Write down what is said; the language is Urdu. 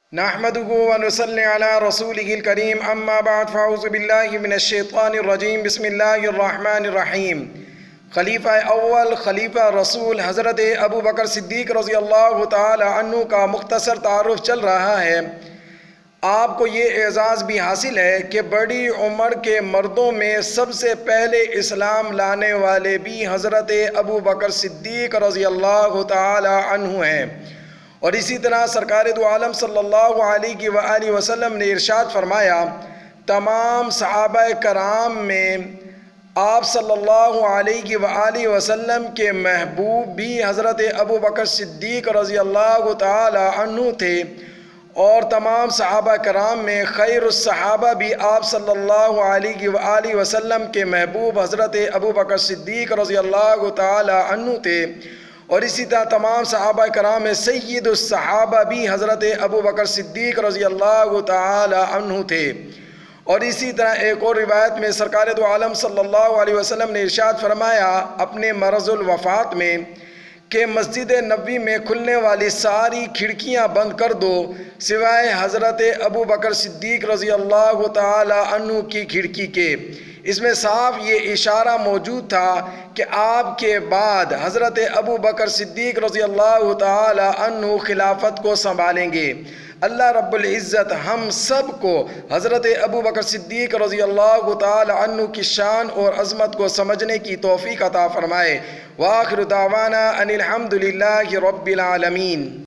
نحمده ونصلي على رسوله الكريم اما بعد فاعوذ باللہ من الشیطان الرجیم بسم اللہ الرحمن الرحیم۔ خلیفہ اول خلیفہ رسول حضرت ابو بکر صدیق رضی اللہ تعالی عنہ کا مختصر تعارف چل رہا ہے۔ آپ کو یہ اعزاز بھی حاصل ہے کہ بڑی عمر کے مردوں میں سب سے پہلے اسلام لانے والے بھی حضرت ابو بکر صدیق رضی اللہ تعالی عنہ ہیں، اور اسی طرح سرکار دو عالم صلی اللہ علیہ وآلہ وسلم نے ارشاد فرمایا، تمام صحابہ کرام میں آپ صلی اللہ علیہ وآلہ وسلم کے محبوب بھی حضرت ابو بکر صدیق رضی اللہ تعالی عنہ تھے، اور تمام صحابہ کرام میں خیر الصحابہ بھی آپ صلی اللہ علیہ وآلہ وسلم کے محبوب حضرت ابو بکر صدیق رضی اللہ تعالی عنہ تھے، اور اسی طرح تمام صحابہ کرام میں سید الصحابہ بھی حضرت ابو بکر صدیق رضی اللہ تعالی عنہ تھے۔ اور اسی طرح ایک اور روایت میں سرکار دو عالم صلی اللہ علیہ وسلم نے ارشاد فرمایا اپنے مرض الوفات میں کہ مسجد نبوی میں کھلنے والی ساری کھڑکیاں بند کر دو سوائے حضرت ابو بکر صدیق رضی اللہ تعالی عنہ کی کھڑکی کے۔ اس میں صاف یہ اشارہ موجود تھا کہ آپ کے بعد حضرت ابو بکر صدیق رضی اللہ تعالی عنہ خلافت کو سنبھالیں گے۔ اللہ رب العزت ہم سب کو حضرت ابو بکر صدیق رضی اللہ تعالی عنہ کی شان اور عظمت کو سمجھنے کی توفیق عطا فرمائے۔ وآخر دعوانا ان الحمد للہ رب العالمین۔